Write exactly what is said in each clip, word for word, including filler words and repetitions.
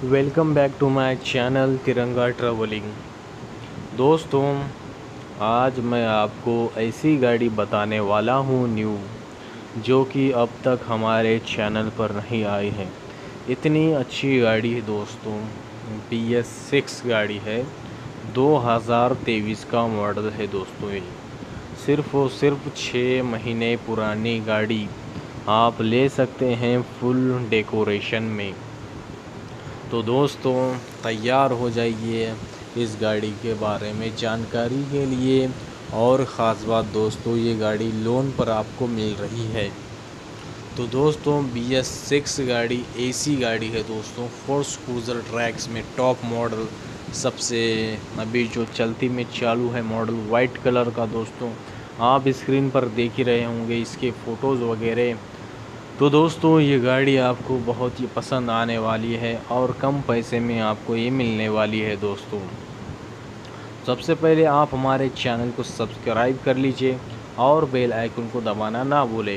Welcome back to my channel Tiranga travelling. दोस्तों, आज मैं आपको ऐसी गाड़ी बताने वाला हूँ न्यू, जो कि अब तक हमारे चैनल पर नहीं आई है। इतनी अच्छी गाड़ी है दोस्तों, बी एस सिक्स गाड़ी है, दो हज़ार तेईस का मॉडल है दोस्तों। ये सिर्फ़ और सिर्फ छः महीने पुरानी गाड़ी आप ले सकते हैं फुल डेकोरेशन में। तो दोस्तों, तैयार हो जाइए इस गाड़ी के बारे में जानकारी के लिए। और ख़ास बात दोस्तों, ये गाड़ी लोन पर आपको मिल रही है। तो दोस्तों, बी एस सिक्स गाड़ी एसी गाड़ी है दोस्तों, फोर्स क्रूज़र ट्रैक्स में टॉप मॉडल, सबसे अभी जो चलती में चालू है मॉडल वाइट कलर का। दोस्तों, आप स्क्रीन पर देख ही रहे होंगे इसके फ़ोटोज़ वगैरह। तो दोस्तों, ये गाड़ी आपको बहुत ही पसंद आने वाली है और कम पैसे में आपको ये मिलने वाली है दोस्तों। सबसे पहले आप हमारे चैनल को सब्सक्राइब कर लीजिए और बेल आइकन को दबाना ना भूलें।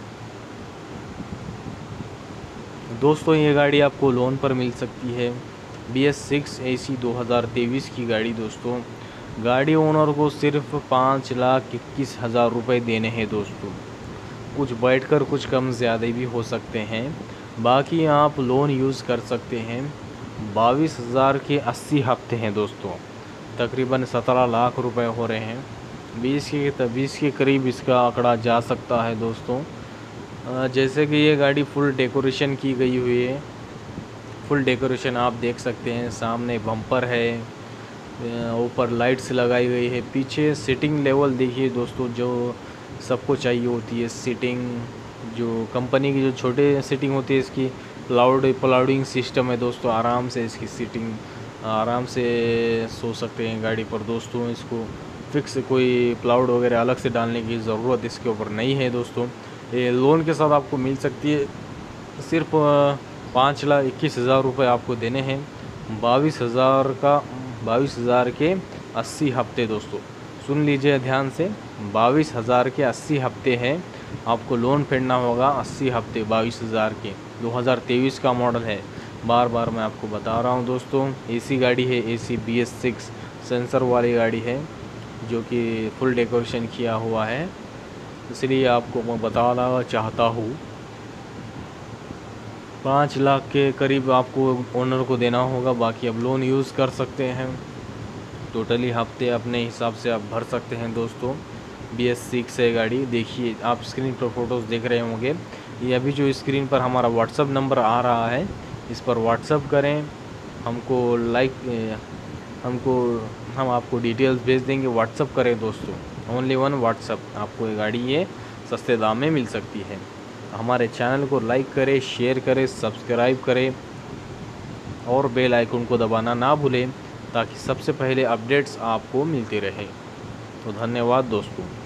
दोस्तों, ये गाड़ी आपको लोन पर मिल सकती है। B S six A C दो हज़ार तेईस की गाड़ी दोस्तों। गाड़ी ओनर को सिर्फ पाँच लाख इक्कीस हज़ार रुपये देने हैं दोस्तों। कुछ बैठकर कुछ कम ज़्यादा भी हो सकते हैं, बाकी आप लोन यूज़ कर सकते हैं। बाईस हज़ार के अस्सी हफ्ते हैं दोस्तों, तकरीबन सत्रह लाख रुपए हो रहे हैं। बीस के बीस के करीब इसका आंकड़ा जा सकता है दोस्तों। जैसे कि ये गाड़ी फुल डेकोरेशन की गई हुई है। फुल डेकोरेशन आप देख सकते हैं, सामने बम्पर है, ऊपर लाइट्स लगाई गई है। पीछे सीटिंग लेवल देखिए दोस्तों, जो सबको चाहिए होती है सीटिंग, जो कंपनी की जो छोटे सीटिंग होती है, इसकी क्लाउड क्लाउडिंग सिस्टम है दोस्तों। आराम से इसकी सीटिंग, आराम से सो सकते हैं गाड़ी पर दोस्तों। इसको फिक्स कोई क्लाउड वगैरह अलग से डालने की ज़रूरत इसके ऊपर नहीं है दोस्तों। ये लोन के साथ आपको मिल सकती है। सिर्फ पाँच लाख इक्कीस हज़ार रुपये आपको देने हैं। बाईस हज़ार का बाईस हज़ार के अस्सी हफ्ते दोस्तों, सुन लीजिए ध्यान से, बाईस हज़ार के अस्सी हफ्ते हैं। आपको लोन फेरना होगा अस्सी हफ्ते बाईस हज़ार के। दो हज़ार तेईस का मॉडल है, बार बार मैं आपको बता रहा हूँ दोस्तों। एसी गाड़ी है, AC B S six sensor वाली गाड़ी है, जो कि फुल डेकोरेशन किया हुआ है, इसलिए आपको मैं बताना चाहता हूँ। पाँच लाख के करीब आपको ओनर को देना होगा, बाकी आप लोन यूज़ कर सकते हैं। टोटली हफ्ते अपने हिसाब से आप भर सकते हैं दोस्तों। बी एस सिक्स है गाड़ी, देखिए आप स्क्रीन पर फ़ोटोज़ देख रहे होंगे। ये अभी जो स्क्रीन पर हमारा व्हाट्सअप नंबर आ रहा है, इस पर व्हाट्सअप करें हमको, लाइक हमको हम आपको डिटेल्स भेज देंगे। व्हाट्सअप करें दोस्तों, ओनली वन व्हाट्सअप, आपको ये गाड़ी ये सस्ते दाम में मिल सकती है। हमारे चैनल को लाइक करें, शेयर करें, सब्सक्राइब करें और बेल आइकन को दबाना ना भूलें, ताकि सबसे पहले अपडेट्स आपको मिलती रहे। तो धन्यवाद दोस्तों।